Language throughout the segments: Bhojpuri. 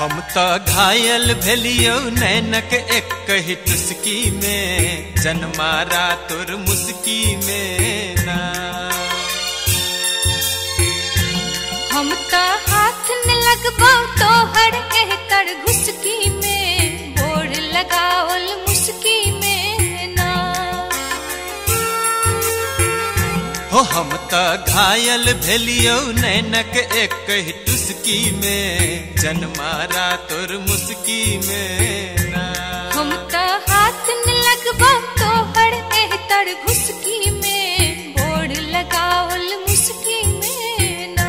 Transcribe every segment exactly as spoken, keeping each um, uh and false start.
हम तो घायल भेलियो नैनक एक कही टुस्की में, जन्मारा तोर मुस्की में ना। हम तो हाथ न लगबो तोहर कह कर घुसकी में, बोर लगाओल मुस्की में ना। हो हम तो घायल भेलियो नैनक एक कही टुस्की में, जन्मारा तोर मुस्की में ना। हम तो हाथ न लगबो तोहर कह कर घुसकी में, बोर लगाओल मुस्की में ना।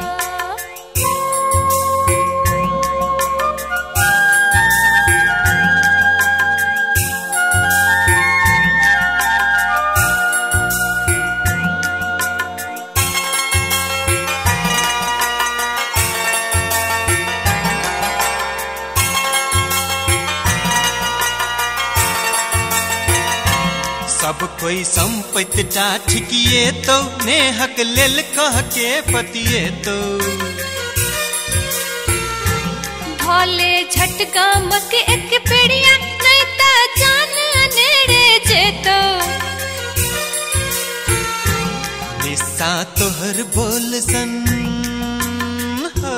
सब कोई संपत्ति ठिकिए तो, नेहक लेल कह के पतिए तो। भोले झटका मक एक पेड़िया नहीं ता जान नेड़े जेतो। निशा तोहर बोल सन हो,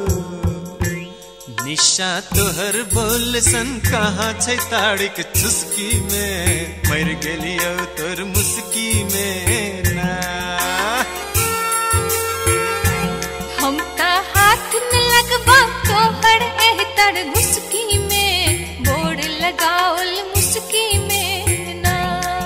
निशा तोहर बोल सन कहाँ छै ताड़िक चुस्की में, मर गेलियो तोर मुस्की में ना। हम का हाथ न लगबो तोहर एह तर घुसकी में, बोर लगाओल मुस्की में ना।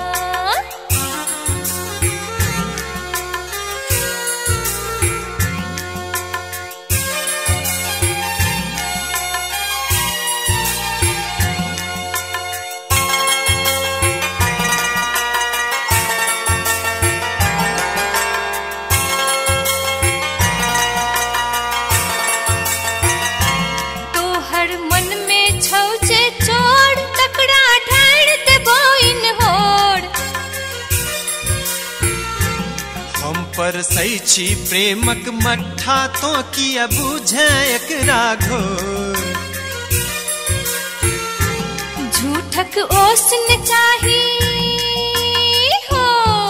मन में छौचे चोर तकड़ा ढाड़ देबो इन होड़। हम पर सही छी प्रेमक मट्ठा तो किया बुझे एकरा घोर। झूठक ओसन चाही हो,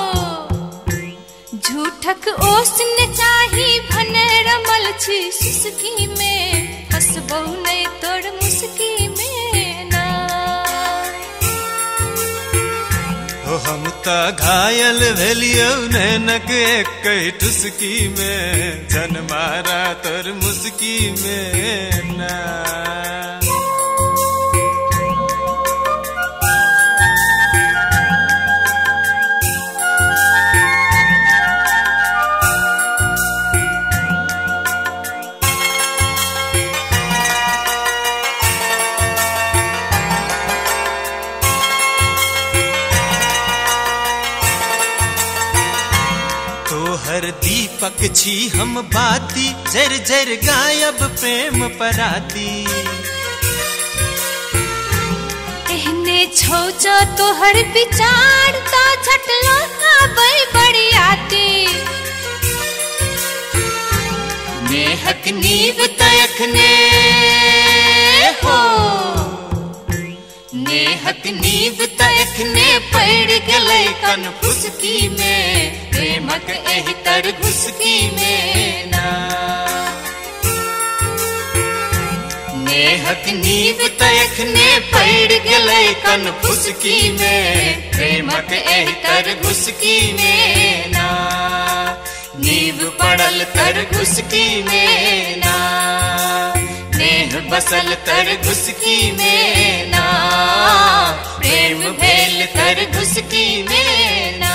झूठक ओसन चाही भने रमल छी सुसकी में, हसबो नहीं तोड़ मुस्की में ना। हो हम तो घायल भेलियो नैनक एक कही टुस्की में, जन्मारा तोर मुस्की में ना। तोहर दीपक छी हम बाती, जर जर गायब प्रेम पराती। एहने छौचा तोहर विचार ता झटलो आबै बड़ी आती। नेहक नीव तयखने हो, नेहक नीव तयखने पड़ गलै कन फुसकी में, प्रेमक एही तर घुसकी में ना। नेहक नीव तयखने पड़ गलै कन फुसकी में, प्रेमक एही तर घुसकी में ना। नीव पड़ल तर घुसकी में ना, नेह बसल तर घुसकी में ना, प्रेम भेल तर घुसकी में ना।